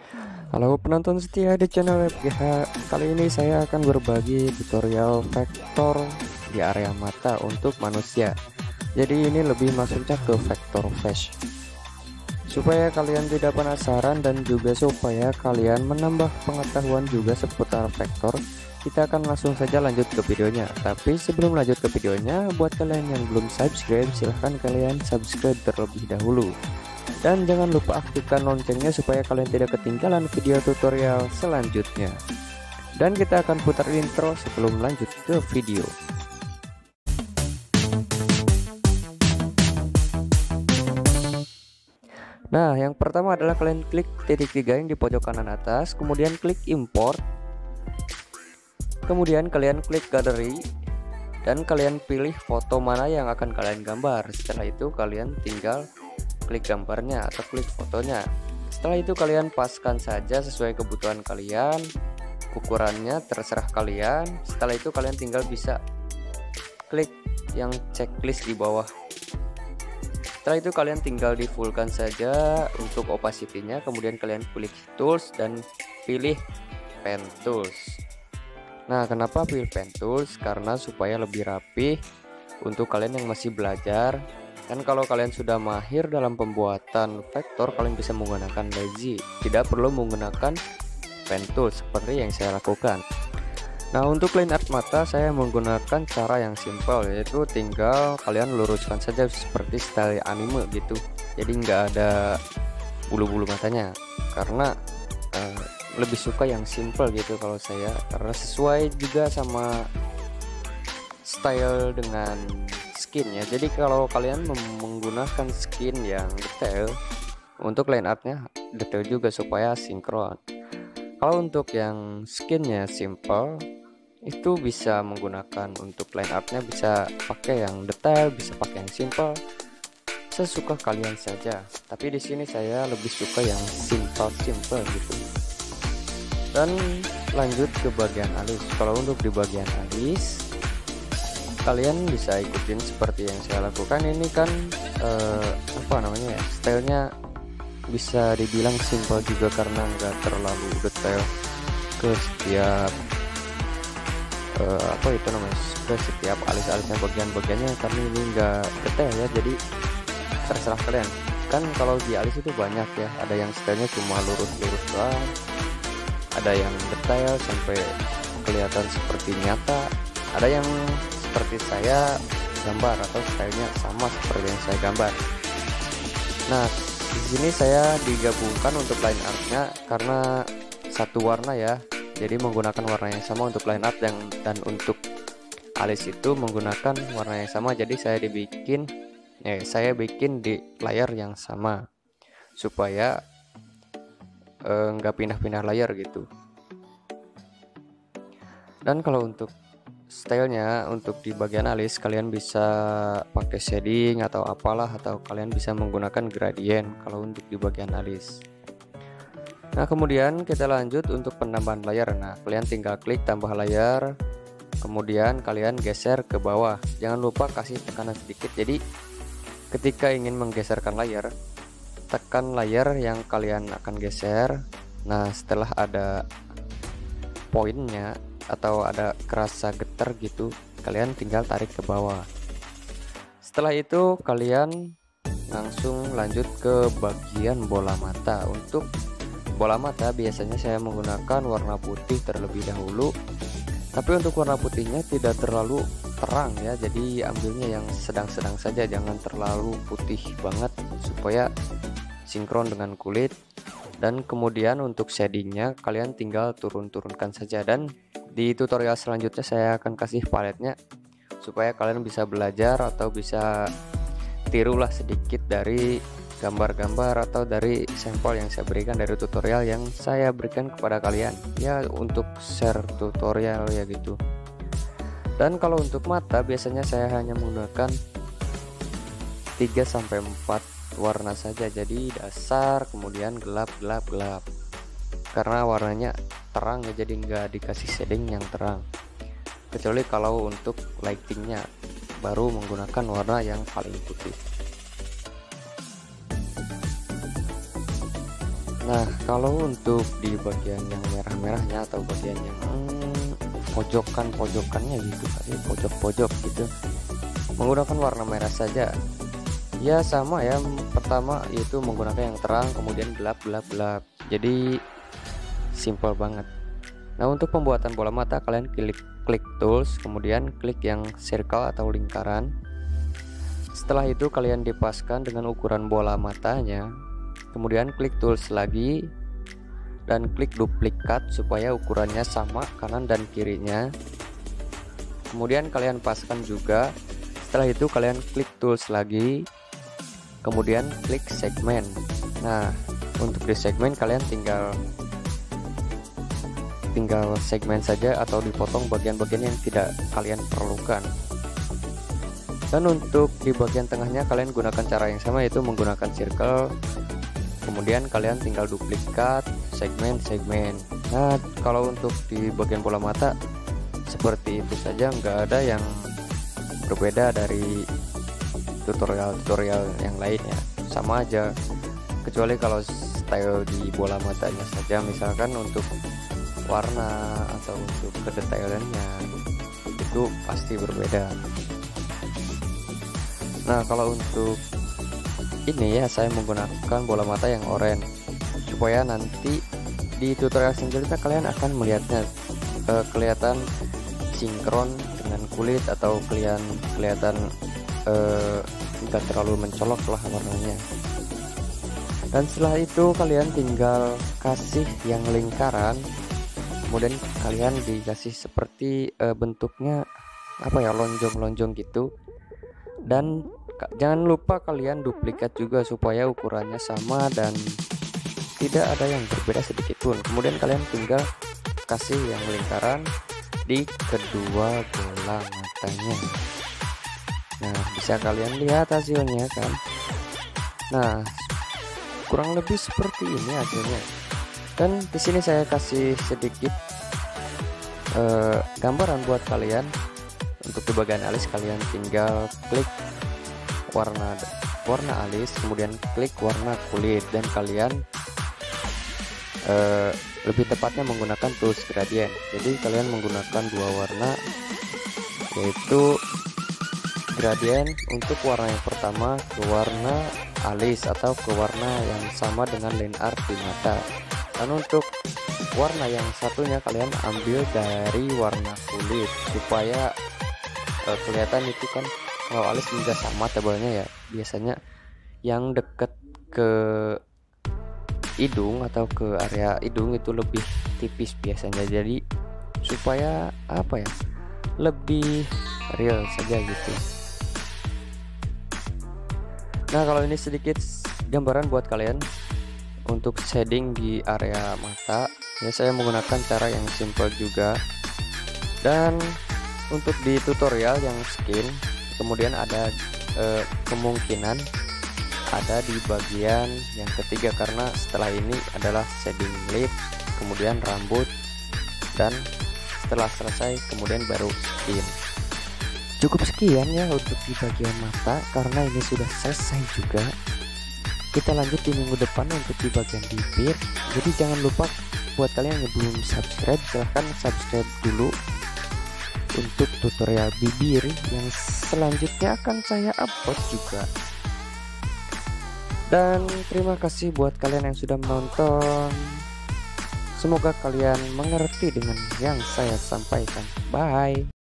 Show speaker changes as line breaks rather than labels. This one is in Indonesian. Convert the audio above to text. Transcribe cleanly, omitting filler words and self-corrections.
Halo penonton setia di channel FGH. Kali ini saya akan berbagi tutorial vektor di area mata untuk manusia. Jadi ini lebih masuknya ke vektor face. Supaya kalian tidak penasaran dan juga supaya kalian menambah pengetahuan juga seputar vektor, kita akan langsung saja lanjut ke videonya. Tapi sebelum lanjut ke videonya, buat kalian yang belum subscribe, silahkan kalian subscribe terlebih dahulu. Dan jangan lupa aktifkan loncengnya supaya kalian tidak ketinggalan video tutorial selanjutnya. Dan kita akan putar intro sebelum lanjut ke video. Nah, yang pertama adalah kalian klik titik 3 yang di pojok kanan atas, kemudian klik import. Kemudian kalian klik gallery dan kalian pilih foto mana yang akan kalian gambar. Setelah itu kalian tinggal klik gambarnya atau klik fotonya. Setelah itu kalian paskan saja sesuai kebutuhan kalian, ukurannya terserah kalian. Setelah itu kalian tinggal bisa klik yang checklist di bawah. Setelah itu kalian tinggal di fullkan saja untuk opacity-nya, kemudian kalian klik tools dan pilih pen tools. Nah, kenapa pilih pen tools? Karena supaya lebih rapi untuk kalian yang masih belajar. Dan kalau kalian sudah mahir dalam pembuatan vektor, kalian bisa menggunakan lazy, tidak perlu menggunakan pen tool seperti yang saya lakukan. Nah, untuk line art mata saya menggunakan cara yang simple, yaitu tinggal kalian luruskan saja seperti style anime gitu. Jadi nggak ada bulu-bulu matanya, karena lebih suka yang simple gitu kalau saya, karena sesuai juga sama style dengan skin ya. Jadi kalau kalian menggunakan skin yang detail, untuk line artnya detail juga supaya sinkron. Kalau untuk yang skinnya simple, itu bisa menggunakan untuk line artnya, bisa pakai yang detail, bisa pakai yang simple, sesuka kalian saja. Tapi di sini saya lebih suka yang simple gitu. Dan lanjut ke bagian alis. Kalau untuk di bagian alis, kalian bisa ikutin seperti yang saya lakukan. Ini kan stylenya bisa dibilang simple juga karena nggak terlalu detail ke setiap ke setiap alis-alisnya, bagian-bagiannya, karena ini nggak detail ya. Jadi terserah kalian. Kan kalau di alis itu banyak ya, ada yang stylenya cuma lurus-lurus doang, ada yang detail sampai kelihatan seperti nyata, ada yang seperti saya gambar atau stylenya sama seperti yang saya gambar. Nah, di sini saya digabungkan untuk line artnya karena satu warna ya, jadi menggunakan warna yang sama untuk line art dan untuk alis itu menggunakan warna yang sama. Jadi saya bikin di layar yang sama supaya nggak pindah-pindah layar gitu. Dan kalau untuk stylenya, untuk di bagian alis kalian bisa pakai shading atau apalah, atau kalian bisa menggunakan gradient kalau untuk di bagian alis. Nah, kemudian kita lanjut untuk penambahan layar. Nah, kalian tinggal klik tambah layar, kemudian kalian geser ke bawah. Jangan lupa kasih tekanan sedikit. Jadi ketika ingin menggeserkan layar, tekan layar yang kalian akan geser. Nah, setelah ada poinnya atau ada kerasa getar gitu, kalian tinggal tarik ke bawah. Setelah itu kalian langsung lanjut ke bagian bola mata. Untuk bola mata biasanya saya menggunakan warna putih terlebih dahulu, tapi untuk warna putihnya tidak terlalu terang ya, jadi ambilnya yang sedang-sedang saja, jangan terlalu putih banget supaya sinkron dengan kulit. Dan kemudian untuk shadingnya kalian tinggal turunkan saja, dan di tutorial selanjutnya saya akan kasih paletnya supaya kalian bisa belajar atau bisa tirulah sedikit dari gambar-gambar atau dari sampel yang saya berikan, dari tutorial yang saya berikan kepada kalian ya, untuk share tutorial ya gitu. Dan kalau untuk mata biasanya saya hanya menggunakan 3-4 warna saja, jadi dasar, kemudian gelap, karena warnanya terang ya, jadi nggak dikasih shading yang terang, kecuali kalau untuk lightingnya baru menggunakan warna yang paling putih. Nah, kalau untuk di bagian yang merah-merahnya atau bagian yang pojokannya gitu, pojok-pojok gitu, menggunakan warna merah saja. Ya sama ya, pertama yaitu menggunakan yang terang, kemudian gelap. Jadi simple banget. Nah, untuk pembuatan bola mata kalian klik tools, kemudian klik yang circle atau lingkaran. Setelah itu kalian dipaskan dengan ukuran bola matanya. Kemudian klik tools lagi dan klik duplikat supaya ukurannya sama kanan dan kirinya. Kemudian kalian paskan juga. Setelah itu kalian klik tools lagi, kemudian klik segmen. Nah, untuk di segmen kalian tinggal segmen saja atau dipotong bagian-bagian yang tidak kalian perlukan. Dan untuk di bagian tengahnya kalian gunakan cara yang sama, yaitu menggunakan circle. Kemudian kalian tinggal duplikat segmen. Nah, kalau untuk di bagian bola mata seperti itu saja, nggak ada yang berbeda dari tutorial yang lainnya, sama aja, kecuali kalau style di bola matanya saja, misalkan untuk warna atau untuk kedetailannya itu pasti berbeda. Nah, kalau untuk ini ya, saya menggunakan bola mata yang oranye supaya nanti di tutorial selanjutnya kalian akan melihatnya kelihatan sinkron dengan kulit atau kelihatan tidak terlalu mencolok lah warnanya. Dan setelah itu kalian tinggal kasih yang lingkaran, kemudian kalian dikasih seperti bentuknya apa ya, lonjong gitu. Dan jangan lupa kalian duplikat juga supaya ukurannya sama dan tidak ada yang berbeda sedikit pun. Kemudian kalian tinggal kasih yang lingkaran di kedua bola matanya. Nah, bisa kalian lihat hasilnya kan. Nah, kurang lebih seperti ini hasilnya. Dan di sini saya kasih sedikit gambaran buat kalian. Untuk di bagian alis kalian tinggal klik warna alis, kemudian klik warna kulit, dan kalian lebih tepatnya menggunakan tools gradient. Jadi kalian menggunakan dua warna, yaitu gradient untuk warna yang pertama ke warna alis atau ke warna yang sama dengan line art di mata. Dan untuk warna yang satunya kalian ambil dari warna kulit supaya kelihatan itu kan, kalau alis juga sama tebalnya ya, biasanya yang deket ke hidung atau ke area hidung itu lebih tipis biasanya, jadi supaya apa ya, lebih real saja gitu. Nah, kalau ini sedikit gambaran buat kalian untuk shading di area mata ya, saya menggunakan cara yang simple juga. Dan untuk di tutorial yang skin, kemudian ada kemungkinan ada di bagian yang ketiga, karena setelah ini adalah shading lip, kemudian rambut, dan setelah selesai kemudian baru skin. Cukup sekian ya untuk di bagian mata, karena ini sudah selesai juga. Kita lanjut di minggu depan untuk di bagian bibir. Jadi jangan lupa buat kalian yang belum subscribe, silahkan subscribe dulu untuk tutorial bibir yang selanjutnya akan saya upload juga. Dan terima kasih buat kalian yang sudah menonton. Semoga kalian mengerti dengan yang saya sampaikan. Bye.